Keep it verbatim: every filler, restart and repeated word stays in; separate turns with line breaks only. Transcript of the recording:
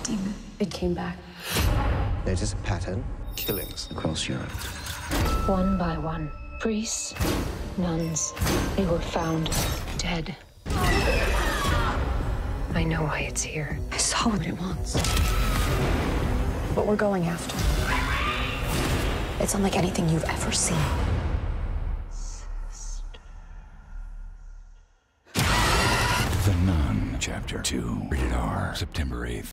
demon. It came back.
Notice a pattern? Killings across Europe.
One by one. Priests, nuns, they were found dead. I know why it's here. I saw what it wants.
What we're going after. It's unlike anything you've ever seen.
The Nun, Chapter two. Rated R. September eighth.